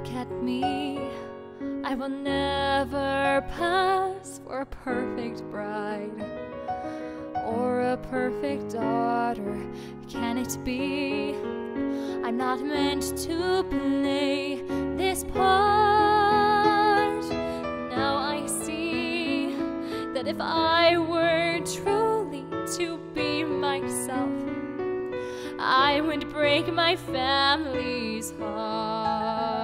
at me. I will never pass for a perfect bride or a perfect daughter. Can it be? I'm not meant to play this part. Now I see that if I were truly to be myself, I would break my family's heart.